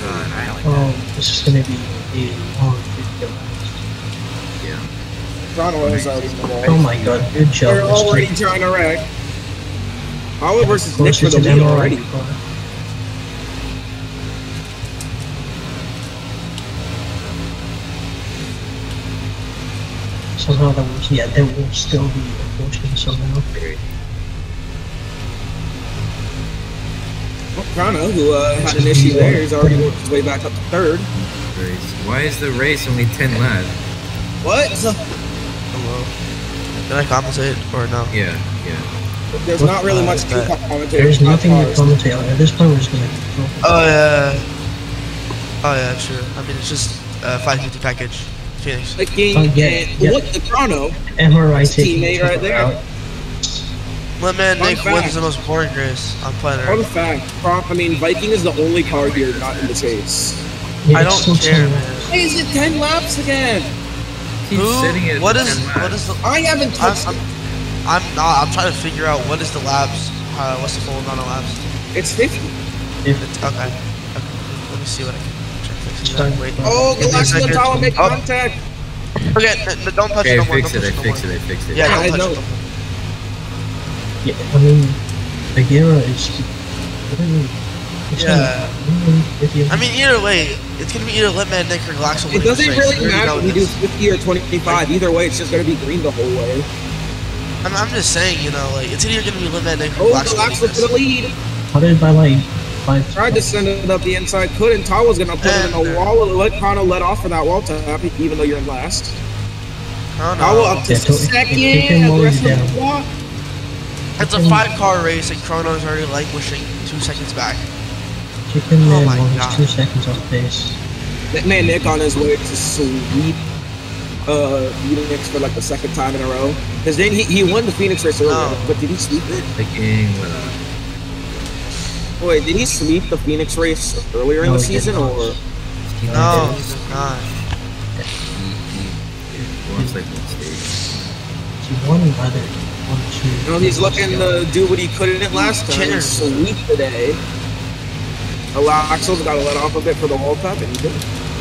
god, I like Oh, that. this is gonna be a long video. Yeah. Toronto is already in the wall. Oh my god, good job. They're already trying to wreck. Hollow versus Nick for Closer the to lead MRI already. car. Somehow that will, yeah, that will still be a portion somehow. Well, Toronto, who had an issue there, is already worked his way back up to third. Why is the race only 10 laps? What? Hello. Did I compensate or no? Yeah. There's not really much to commentate. There's nothing to commentate on. At this point, we're just gonna. Oh yeah. Oh yeah, sure. I mean, it's just 550 package. Phoenix. Licking yeah. Look, the Toronto MRI taking teammate right there. out. My man Fun Nick fact. wins the most boring race on planet Fun Earth. fact, I mean, Viking is the only car here not in the chase. Yeah, I it's don't still care, 10 man. Why is it 10 laps again? Keep setting it What at is 10 laps. what is the? I haven't touched it. I'm not. I'm trying to figure out what is the laps. What's the full amount of laps? It's 50. It's, okay. Let me see what I can check. Fix Done. that. Wait. Oh, Give me a Galactic second. Tower make Oh. contact. Okay, don't touch Okay, it I no more. fixed Don't it, I touch it no fixed more. it, I fixed it. Yeah, I don't touch know. it no more. Yeah, I mean, Bagheera is. Yeah. If you, I mean, either way, it's gonna be either Litman, Nick, or Glaxo. It doesn't really matter know if we do this. 50 or 25. Either way, it's just going to be green the whole way. I'm just saying, you know, like it's either gonna be Litman, Nick, or Oh, Glaxo. Galactic for the lead. how did by like 5? Tried to send it up the inside, couldn't. Tawa's going to put it in And the wall. Let Kano let off for that wall tap, even though you're in last. Oh Tawa no. up to Yeah, so it second. can lower you Aggressive down. block. It's a 5-car race, and Chrono is already languishing 2 seconds back. Chicken Oh Man my while God. he's 2 seconds off pace. That man Nick on his way to sweep Phoenix for like the second time in a row. Because then he won the Phoenix race earlier, No. but did he sweep it? Picking, Wait, did he sweep the Phoenix race earlier in No, the he did season, not. or? No, he did not. Once like one stage. He won either 1, 2. No, he's looking to do what he couldn't last time. Cheers. Sweep today. Axel's got to let off a bit for the World Cup, and he did.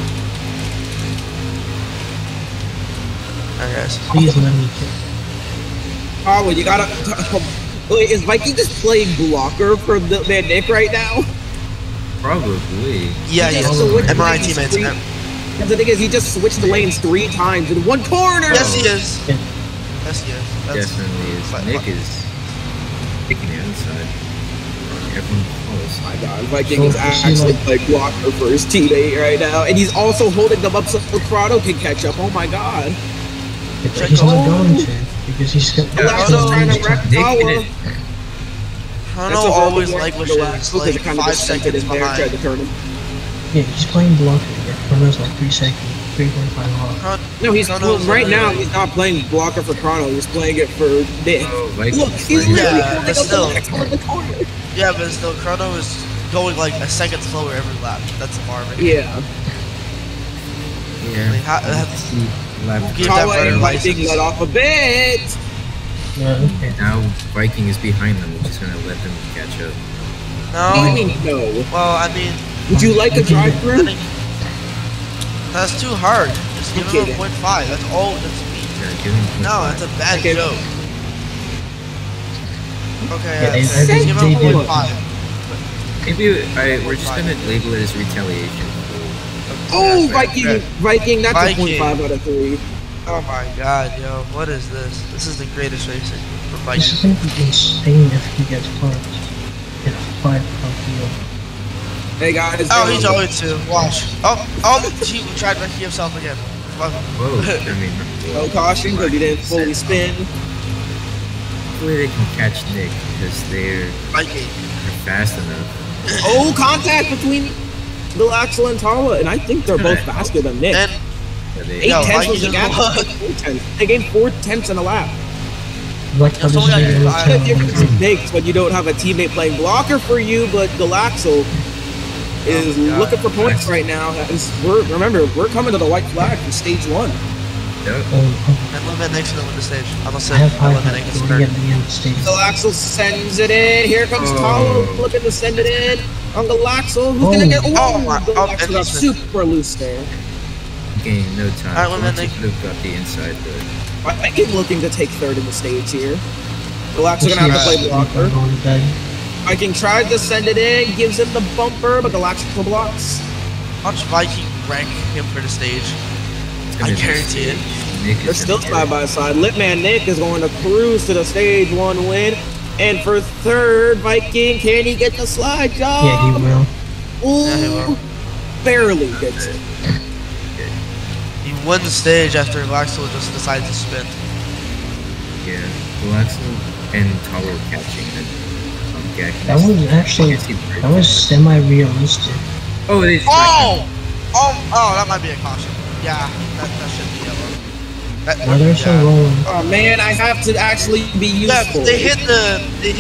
I guess. Please let me kill. Oh, well, you gotta. Wait, is Viking just playing blocker for the man Nick right now? Probably. Yeah, He he just is. switched MRI lanes teammates. three- And the thing is, he just switched the lanes 3 times in one corner. Yes, he is. Yeah. Yes, he is. That's, Definitely is. but- Nick is kicking the outside. Everyone follows. My God, Viking is actually playing blocker for his teammate right now, and he's also holding them up so Prado can catch up. Oh my God! But he's not going to because he's got. Galacto's trying to wreck Nick Tawa. did it. Chrono That's a always horrible languishes Galactus, like it kind of 5 just sent it seconds in there, tried behind. to turn him. Yeah, he's playing blocker. Yeah, Chrono's like 3 seconds, 3.5 off. No, he's Chrono's well, right now literally- he's not playing blocker for Chrono. He's playing it for Nick. Oh, Viking. Look, he's Viking. literally Yeah, but holding up still. the Galactus in the corner. Yeah, but still, Chrono is going like a second slower every lap. That's alarming. Yeah, Yeah. Like, Lap Who gave that Tawa runner and Viking license? let off a bit. Okay. Now Viking is behind them, which is gonna let them catch up. What do you No. mean no? Well, I mean, Would you like a I drive-through? think that's too hard. Just give him Okay, a 0.5. That's all. That's me. Yeah, give him No, that's a bad Okay. joke. Okay, Yeah, just they give him did- a 0.5. Maybe we're just gonna label it as retaliation. Oh, Yeah, Viking, that's a Viking. 0.5 out of 3. Oh my god, yo, what is this? This is the greatest racing for This is Viking. gonna be insane if he gets parked in a 5-car field. Hey guys. Oh, he's going to. Watch. Oh, he tried wrecking himself again. Fuck. Whoa, I mean, No caution because he didn't fully spin. hopefully they can catch Nick because they're Viking. fast enough. Oh, contact between Galaxel and Tawa, and I think they're both faster than Nick. And Yeah, they, 8 Yo, tenths was Viking the gap. just 4 tenths. They gained 4 tenths in a lap. Like That's only like five. The difference is big when you don't have a teammate playing blocker for you, but Galaxel is Oh my God. looking for points right now. Remember, we're coming to the white flag for stage 1. Yep. Oh, And Limit Nick's gonna win the stage. Unless I have high Limit height. Nick gets We're hurt. getting the end of the stage. Galaxel sends it in. Here comes Tawa looking to send it in on Galaxel. Who's gonna get? Oh my- oh, Galaxel and got he's- super loose there. Gain no time. Alright, well, then Galaxy could have got the inside, but Viking looking to take third in the stage here. Galaxel gonna have to play blocker. Going to bed. Viking tries to send it in, gives him the bumper, but Galaxel blocks. Watch Viking rank him for the stage. it's gonna I be guarantee it. Nick They're is still gonna side by side. Litman Nick is going to cruise to the stage 1 win. And for third, Viking, can he get the slide job? Yeah, he will. Ooh, Yeah, he will. barely gets it. He won the stage after Galaxel just decided to spin. Yeah, Galaxy and Tower catching and Gak. That was actually, that was semi-realistic. Oh, they just Oh, that might be a caution. Yeah, that should be yellow. Now they're still rolling. Oh man, I have to actually be Yeah, useful. they hit the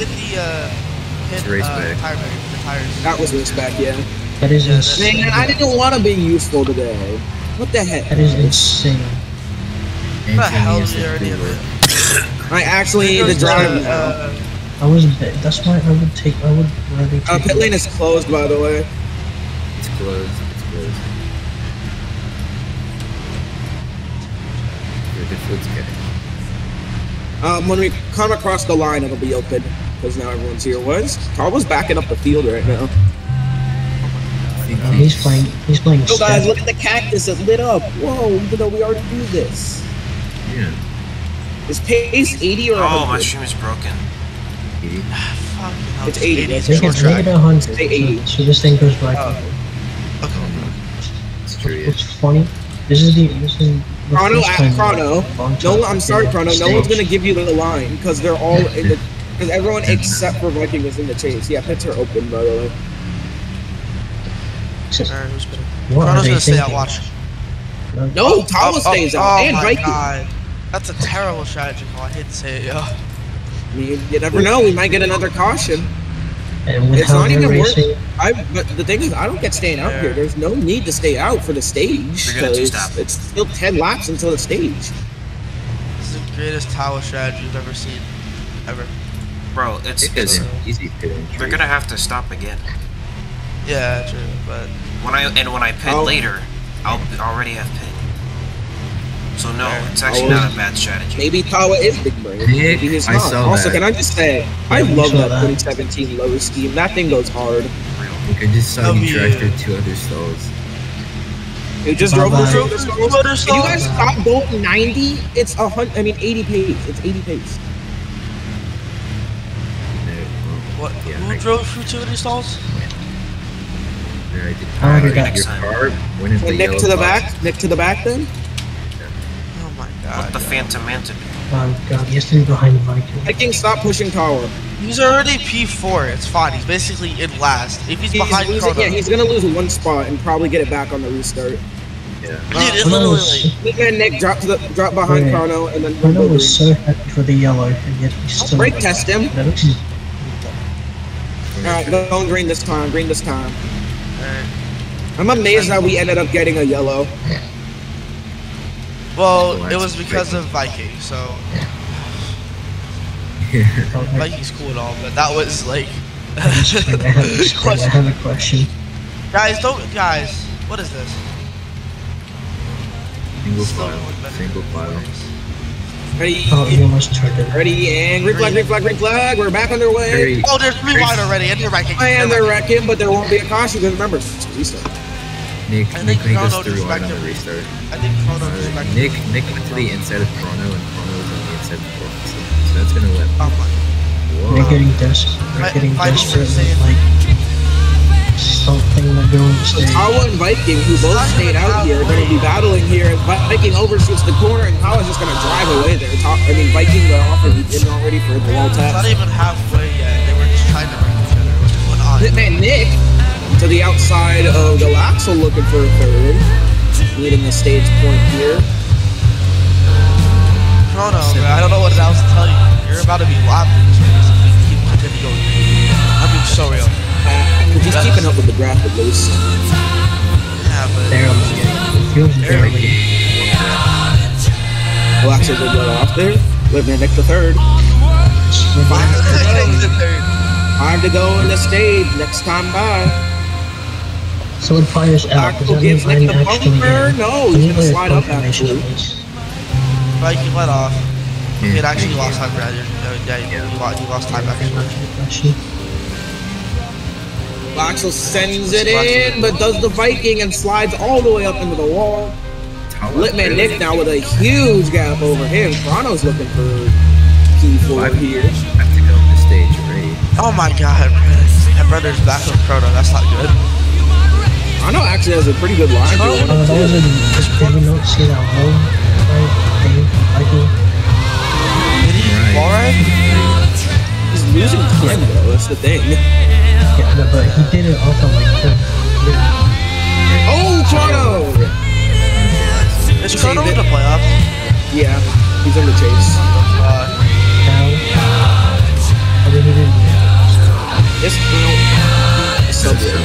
race back. tire barrier, the tires. That was respect, yeah. That is Yeah, that's- insane. Man, I didn't want to be useful today. What the heck? That is insane. And What the hell Jimmy is is the a already in cooler. I actually need to drive now. I was, that's why I would rather take. Pit lane is closed, by the way. It's closed. It's closed. Your foot's getting. When we come across the line, it'll be open because now everyone's here. Carl's backing up the field right now. He's playing Yo guys, step. look at the cactus, it lit up. Whoa, even though we already do this. Yeah. Is pace 80 or 100? Oh, my stream is broken. It's 80. Make Short it track. 100. Say 80. So this thing goes right. Okay. It's true. Yeah. What's funny? This is the Chrono first at time Chrono. on No, top I'm of sorry, the Chrono. No stage. one's gonna give you the line because they're all in the. Because everyone except for Viking is in the chase. Yeah, pits are open, by the way. So, Alright, who's better? what are Chrono's they gonna stay out thinking? watch. No, Tawa stays out. Oh And my Viking. god. That's a terrible strategy call. I hate to say it, yo. You never know. We might get another caution. And with It's how not they're even worth. racing, But the thing is, I don't get staying out Yeah. here. There's no need to stay out for the stage. They're gonna 'cause two-stop. it's still 10 laps until the stage. This is the greatest tower strategy I've ever seen. Ever. Bro, it's It is an easy pit entry. they're gonna have to stop again. Yeah, true, but When I pit Oh. later, I'll already have pit. So no, Fair. it's actually not a bad strategy. Maybe Tawa is big brain. Nick, Maybe he's I not. saw Also, that. can I just say, I Yeah, we love saw that that. 2017 low scheme. That thing goes hard. Like I just saw you W. drive through 2 other stalls. It just Bye-bye. drove through Other Can you stalls? guys stop going 90? It's 80 pace. It's 80 pace. No, well, What? yeah, Who I- drove through 2 of these stalls? no, I did. How did Your that- car went into And Nick yellow to the box. back. Nick to the back then. Oh my god. What the Phantom Manta do? oh god, he's still behind Viking. Viking, stop pushing Tawa. He's already P4. It's fine. He's basically in last. If he's behind Chrono, He's gonna lose one spot and probably get it back on the restart. Yeah. dude, it's Chrono literally. was, And Nick drop behind Right. Chrono and then Chrono was so happy for the yellow, and yet he's still. brake test him. That looks just- Alright, go green this time. Green this time. Alright. I'm amazed that we ended up getting a yellow. Well, Oh, it that's was because great. of Viking. So Yeah. Okay. Viking's cool and all, but that was like. I have a question. Guys, guys. What is this? Single Still file. going better. Single file. Ready? Oh, he almost turned it. Ready? And green flag, green flag, green flag. We're back underway. Very, Oh, there's 3 wide already, and you're Viking. And they're wrecking, but there won't be a caution because remember, it's a restart. Nick I make think us Chrono through just wide back on the to- restart. I think Chrono just back. Nick went to the inside of Chrono and Chrono was on the inside of Chrono. So that's gonna let. Oh my. Whoa. They're getting desperate. They're getting Vikings are desperate. saying- Like something they're going to So stay. Tawa and Viking, who both stayed out here, are going to be battling here. And Viking overshoots the corner, and Tawa's just going to drive away there. Viking got off and in already for the wall It's not tap. even halfway yet. They were just trying to bring each other. What's going on? Hitman Nick to the outside of Galaxel looking for a third. Leading the stage point here. Chrono, man, I don't know what else to tell you. You're about to be locked in this race if we keep continue going. I'm being so real. He's keeping up with the draft at least. Yeah, but Barely. It feels barely. Galaxo did let off there. Living Nick the third. Time to go in the stage next time by. So when fires out, does Galaxo that mean gives Nick Ryan the actually bumper. No, he's gonna slide up actually. Viking let off. He had actually lost time, Brad. Yeah, he lost time actually. Galaxo sends it in, but does the Viking and slides all the way up into the wall. Litman Nick now with a huge gap over him. Chrono's looking for P4 here. I have to go on the stage already. Oh my god, my brother's back with Chrono. That's not good. Chrono actually has a pretty good line. That was did we not see that low? Viking? Did he fall right? He's losing time though, that's the thing. Yeah, no, but he did it off of like Oh, Chrono! Is Chrono in the playoffs? Yeah, he's in the chase. down. I mean, he didn't. Yes, so good.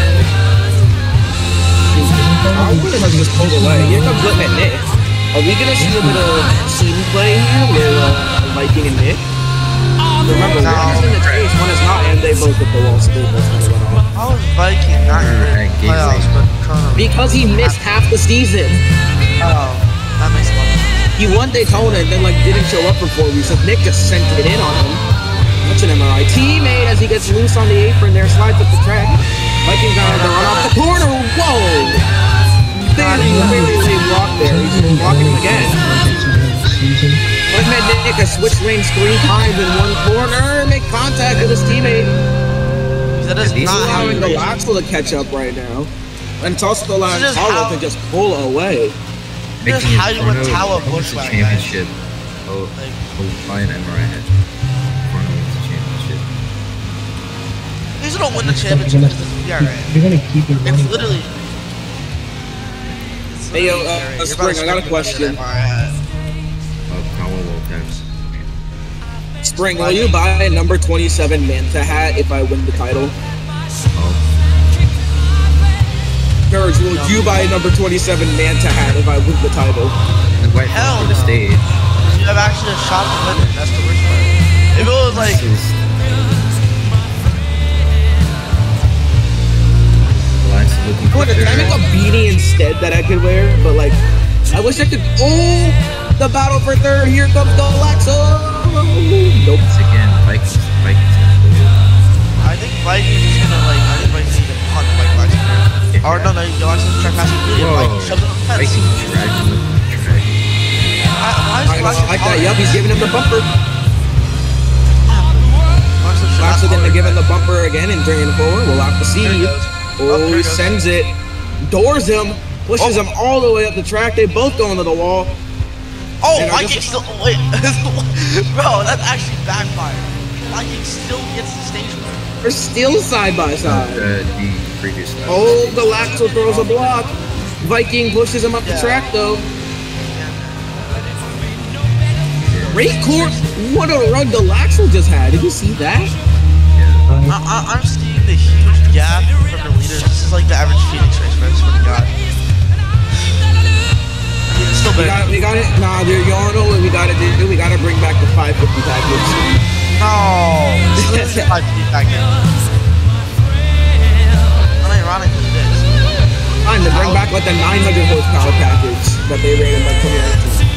I would have just pulled away. Here comes Litman Nick. Are we gonna see a bit of scene play here with Viking and Nick? Remember, one is in the chase, one is not, and they both hit the wall, so they both gonna run off. How is Viking not in the playoffs, but Chrono? Because he missed half the season. Oh, that makes a lot of sense. He won Daytona and then didn't show up for 4 weeks, so Nick just sent it in on him. That's an MRI. Teammate as he gets loose on the apron there, slides up the track. Vikings got to run off the corner. Whoa! Very late block there. He's just blocking him again. Litman Nick has switched lanes 3 times in one corner. Make contact with his teammate. That is He's not how allowing you Galaxo to catch up right now. And it's also allowing This is Hollow how- to just pull away. This is how you win Tower Bushwhack, guys. Championship. Oh, by an MRI head. Chrono wins the championship. He's gonna win the championship because it's VRA. You're gonna keep it running. It's literally. Hey, yo, Spring, I got a question. Power Lopez. Spring, will you buy a number 27 Manta hat if I win the title? Oh, Courage, will you buy a number 27 Manta hat if I win the title? the white Hell for the no. stage. You have actually a shot to win it. That's the worst part. If it was like, Looking for Can I make a beanie instead that I could wear? But like, I wish I could. Oh, the battle for third. Here comes Galaxo. Nope. Once again, Vikings. I think Vikings is gonna I think Vikings is gonna punt like last year. Or no, Galaxy's trying to pass it through. Vikings shoves it on the fence. Vikings dragging with the track. Why is Galaxy I like that. Yup, he's giving him the bumper. Galaxy Galaxo gonna give him the bumper again and bring it forward. We'll have to see. There it goes. Oh, There he it goes. sends it. Doors him. Pushes him all the way up the track. They both go into the wall. Oh, And I Viking just- still. Wait. Bro, that's actually backfired. Viking still gets the stage win. They're still side by side. The previous time. Oh, Galaxo throws a block. Viking pushes him up the Yeah. track though. Great court. What a run Galaxo just had. Did you see that? I'm seeing the huge gap from the leaders. This is like the average Phoenix race, man. I swear to God. I mean, it's still better. We got it. Nah, dude, you all know what we gotta do. We gotta bring back the 550 package. No. This is my feedback. Unironically, it is. Time to bring back like the 900 horsepower package that they ran in like 2019.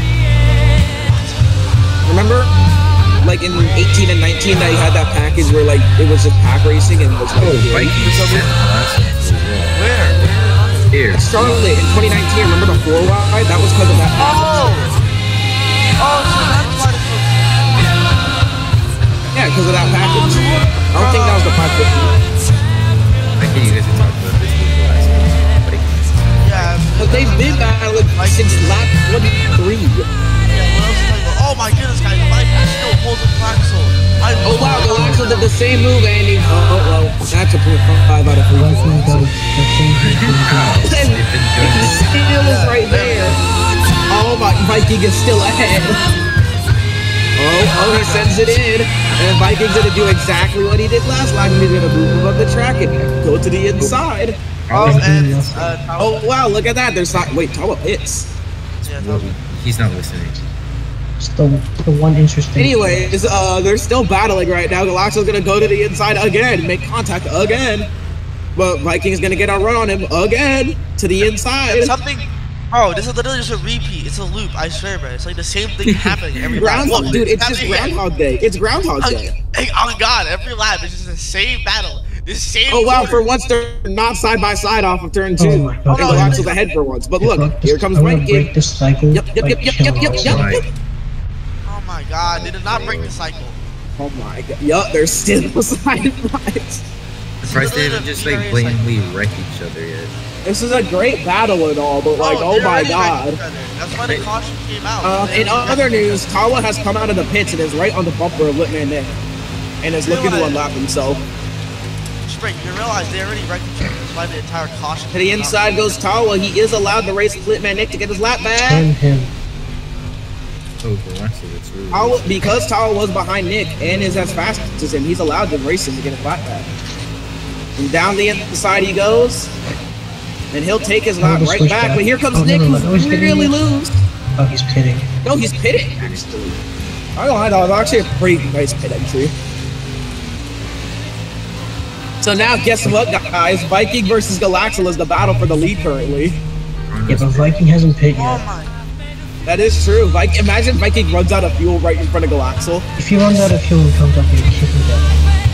Remember? Like in 18 and 19 that you had that package where like it was just pack racing and was like Vikings sent Galaxo to the wall. Where? Here. Charlotte in 2019, remember the 4-wide? That was because of that package. Oh, so that's why it's so. Yeah, because of that package. I don't think that was the 550. I think you guys have talked about this with the last time. Vikings. Yeah. But they've been battling since lap 23. Yeah, what else is like? Oh my goodness, guys, Viking still holds a Galaxo. Oh wow, Galaxo did the same move, Andy. Oh well, that's a 5 out of 3. Vikings got a And he still is right there. Oh my, Viking is still ahead. Oh, he sends it in. And Viking's gonna do exactly what he did last time. He's gonna move him up the track and go to the inside. And Oh wow, look at that. There's not. Wait, Tawa pits. yeah, Well, He's not listening. It's the one interesting. Anyways, they're still battling right now. Galaxo's gonna go to the inside again, make contact again. But Viking's gonna get a run on him again to the inside. Something. Oh, this is literally just a repeat. It's a loop. I swear, bro. It's like the same thing happening every lap. Groundhog, Look, dude, it's just happening again. Groundhog Day. It's Groundhog Day. Hey, oh God, every lap it's just the same battle. The same. Oh wow, order. for once they're not side by side off of turn 2. Oh my God. And Galaxo's ahead for once. But look, here comes I'm gonna Viking. break this cycle. Yep. Oh my God, they did not break the cycle. Oh my God. Yup, they're still side by side. Surprised they haven't just like blatantly wreck each other yet. This is a great battle and all, but like, oh they're my already God. wrecking each other. That's why the caution came out. In other news, Tawa has come out of the pits and is right on the bumper of Litman Nick, and is looking to unlock himself. Spring, you realize they already wrecked each other. That's why the entire caution. To the inside goes Tawa. He is allowed to race Litman Nick to get his lap back. Turn him. Oh, Galaxo, that's really. Tawa, because Tawa was behind Nick and is as fast as him, he's allowed to race him to get his lap back. And down the inside he goes, and he'll take his lap right back. But here comes Nick, who's really loose. Oh, he's pitting. No, he's pitting, actually. I don't know, it's actually a pretty nice pit entry. So now, guess what, guys? Viking versus Galaxo is the battle for the lead currently. Yeah, but Viking hasn't pit Oh yet. my. That is true. Imagine Viking runs out of fuel right in front of Galaxo. If he runs out of fuel and comes up here, kick him down.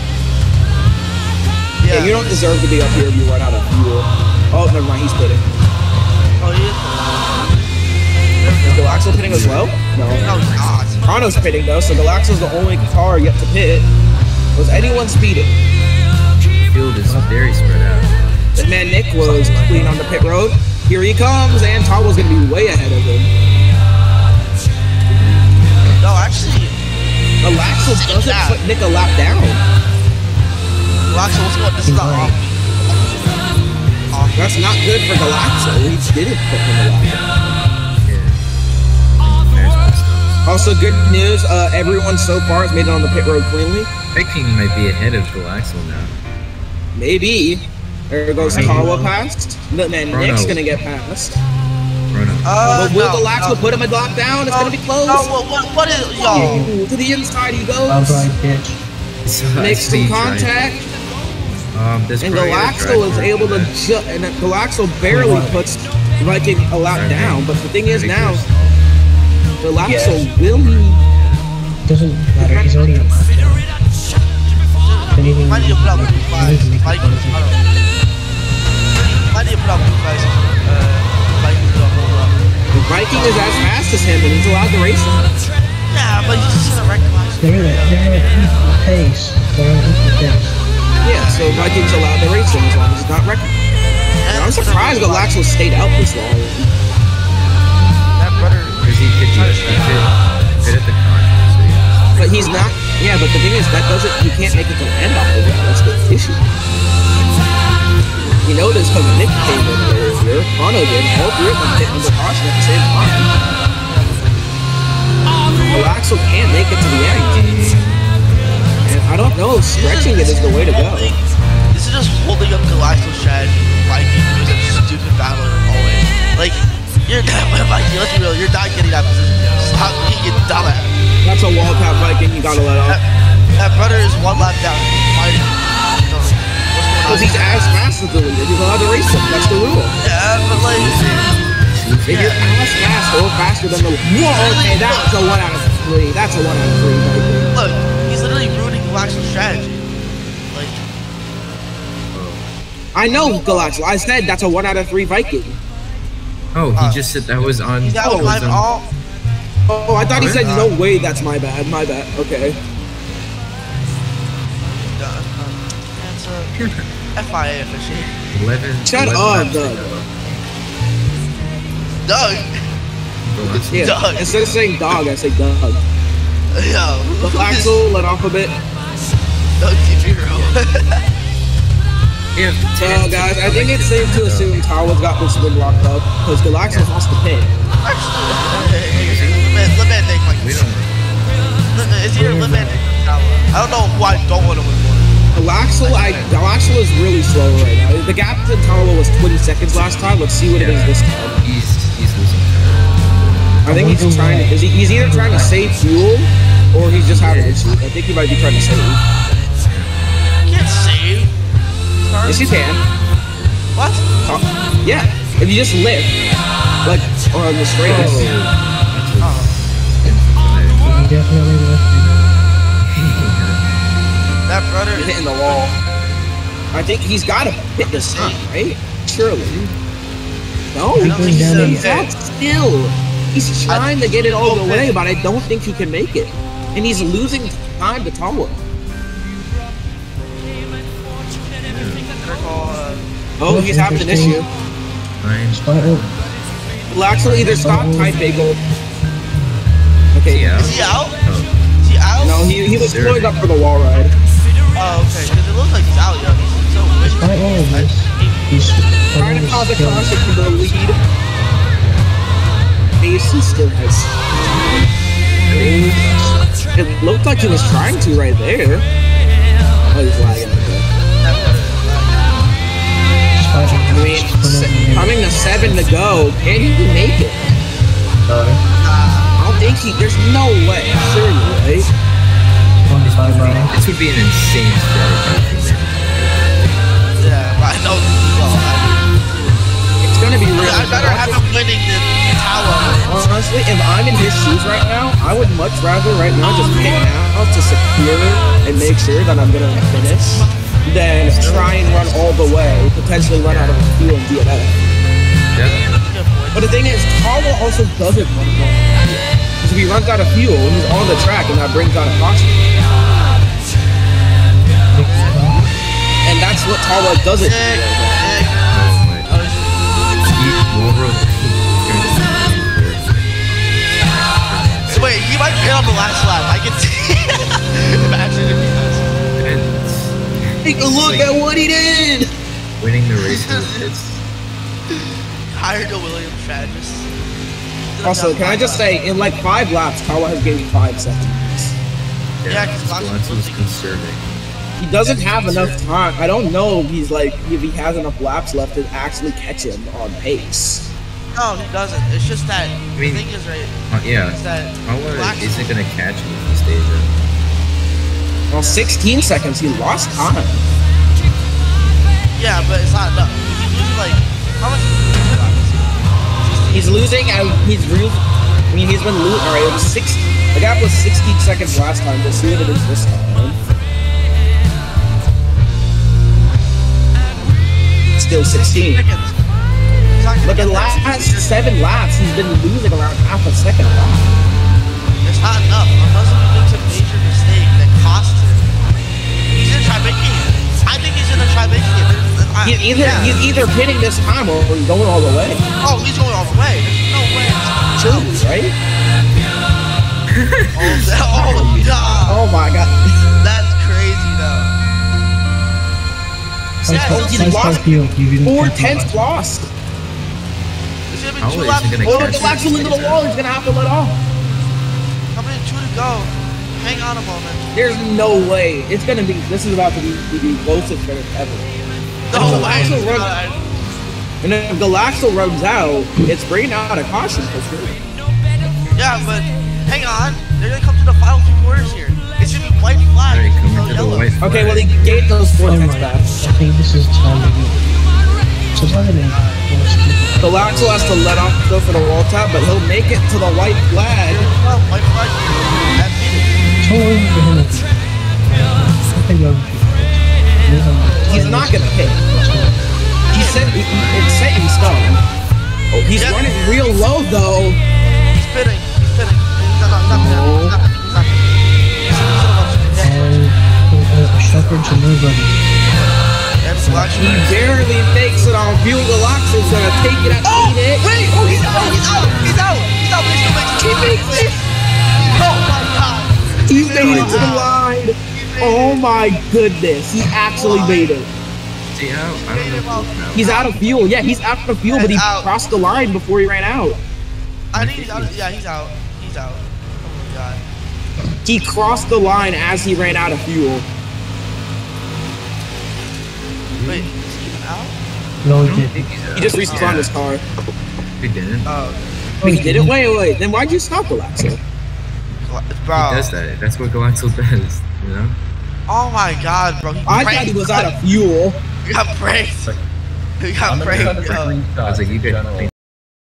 Yeah, you don't deserve to be up here if you run out of fuel. Oh, never mind, he's pitting. Oh, he is. Is Galaxo pitting as well? No. No, he's not. Chrono's pitting though, so Galaxo's the only car yet to pit. Was anyone speeding? The field is very spread out. That man Nick was clean on the pit road. Here he comes, and Tawa's gonna be way ahead of him. No, actually, Galaxo doesn't put Nick a lap down. Galaxo, what's going? This is the off. That's not good for Galaxo. He didn't put him a lap down. Yeah. There's my stuff. Also, good news. Everyone so far has made it on the pit road cleanly. Viking might be ahead of Galaxo now. Maybe. There goes Tawa past. The man Nick's gonna get past. Chrono. But will Galaxo put him a lap down? It's gonna be close. No, what is y'all? Ooh, to the inside he goes. Bye-bye, bitch. Makes some contact. And Galaxo is able to and Galaxo barely puts Viking a lap down. But the thing is now, Galaxo will. Doesn't matter, he's already a lap down. Anything Why do you put out blue flags? Why do you put out blue flags? Viking is as fast as him, and he's allowed to race him. Yeah, but he's just gonna wreck Galaxo. They're at equal pace. They're at equal pace. Yeah, so Viking's allowed to race him as long as he's not wrecking. And I'm surprised Galaxo stayed out this long. That brother. Because he could fit at the contract. So yeah. But he's not. Yeah, but the thing is, that doesn't. He can't make it to land off the ground. That's the issue. You notice because Nick came in earlier, Chrono did. All three of them hit under caution at the same time. Galaxo can't make it to the end. And I don't know if stretching it is the way to go. This is just holding up Galaxo's strategy. Viking doing that stupid battle always. Like, you're not, Viking, let's be real, you're not getting that position. Stop being a dumbass. That's a wall cap Viking you gotta let off. That brother is one lap down. Fighting. Because he's as fast as the leader, he's allowed to race him. That's the rule. Yeah, but like, If you're as fast or faster than the whoa, okay, that's a 1 out of 3. That's a 1 out of 3, Viking. look, he's literally ruining Galaxo's strategy. Like, I know Galaxo. I said that's a 1 out of 3 Viking. Oh, he just said that was on. he's out of was time on- all. Oh, I thought he said no way. That's my bad. My bad. Okay. That's a FIA official. 11. Shut 11 up, laps Doug. to go. Doug. Galaxo. Yeah. Doug. Instead of saying dog, I say Doug. Yo. Galaxo let off a bit. Doug T0. If Guys, I think it's safe to assume Tawa's got this win locked up because Galaxo lost the pit. Liman Nick, like, we don't. it's either Liman Nick or Tawa. I don't know who I don't want to win more. Galaxo is really slow right now. The gap to Tawa was 20 seconds last time. Let's see what it is this time. He's losing time. I think he's trying to. He's either trying to save fuel, or he's just having issues. I think he might be trying to save. You can't save. Yes, you can. What? Yeah, if you just lift, like on the straightest. Oh. He definitely lifted. That brother He's hitting the wall. I think he's got to hit this time, right? Surely. No, I don't think he's he's not still. He's trying to get it all the way, but I don't think he can make it. And he's losing time to Tawa. Oh, he's having an issue. Fine. Despite all, Well, actually, either stop Ty Bagel. Okay, Yeah. Is he out? Oh, Is he out? no, he was pulling up for the wall ride. Oh, okay. Because it looks like he's out, yo. He's so despite all of this, he's Trying to cause a caution for the lead. Mason still has. It looked like he was trying to right there. Oh, he's lagging. Okay. I mean, coming to 7 to go, can he make it? I don't think he. There's no way. Surely, right? 25 right now. this would be an insane strategy. Yeah, but I know he will. It's gonna be real. I'd rather have him winning than Tawa. Honestly, if I'm in his shoes right now, I would much rather right now just pick out to secure and make sure that I'm gonna finish than try and run all the way, potentially run out of fuel and DNF. Yeah. But the thing is, Tawa also doesn't run out of fuel. Because if he runs out of fuel, he's on the track and that brings out a caution. And that's what Tawa doesn't do. Wait, he might pin on the last lap. I can see. Imagine if he does. Take a look at what he did! Winning the race is Hired a Williams strategist. Also, can I just say, in like 5 laps, Tawa has gained 5 seconds. Yeah, 'cause Alonso was conserving. He doesn't have enough time. I don't know if he's like, if he has enough laps left to actually catch him on pace. No, he doesn't. It's just that the mean, thing is right. Yeah, Is that Tawa isn't gonna catch him if he stays in. Well, 16 seconds, he lost time. Yeah, but it's not enough. He's losing like how much? He's losing, he's been losing. Alright, it was 6. The gap was 16 seconds last time. We'll see what it is this time. Still 16. Look at the last 7 laps, he's been losing around half a second a lap. It's not enough unless he makes a major mistake that costs him. He's in try making it. I think he's gonna try making it. He's either hitting this time or he's going all the way. Oh, he's going all the way. There's no way. Surely, right? Oh, God. Oh my god. That's crazy, though. He's lost 4 tenths lost. It's gonna be How 2 is laps. he gonna Oh, catch the laps him? will into the wall. He's gonna have to let off. Coming in 2 to go. Hang on a moment. There's no way. It's gonna be. This is about to be the closest finish ever. No And way. if Galaxo and if Galaxo runs out, it's bringing out a caution for sure. Yeah, but hang on. They're gonna come to the final 2 quarters here. It's gonna be white flag. Alright, coming no to the yellow. white Okay, well he flag. gave those 4 Oh tenths my, back. I think this is time to go. So it's not gonna Galaxo has to let off go for the wall tap, but he'll make it to the white flag. Oh, white flag here. That meeting. so easy for him to I think that He's not gonna hit. He said it's set in stone. Oh, he's Yeah. running real low though. He's spitting. He's spitting. He's not pinning. He's not pinning. and Shepard to nobody. He barely makes it on fuel. Galaxo's gonna take it at Oh, it. wait! Oh, he's out! He's out! He's out! He's out! But he still makes it. He makes it. Oh my God! He made it to the line. Oh my goodness. He actually made it. See how? I don't know. He's out of fuel. Yeah, he's out of fuel, but he Out. crossed the line before he ran out. I think he's out. Yeah, he's out. He's out. Oh my God. He crossed the line as he ran out of fuel. Wait, is he even out? No, I he don't didn't. think he's out. He just respawned his car. He didn't. Oh. Oh, you did it? Wait. Then why'd you stop Galaxo? Bro. He does that. That's what Galaxo does, you know? Oh my god, bro. I thought he was out of fuel. You got pranked. Like, You got I'm gonna try to pranked, yo. screenshot I was like, you did. general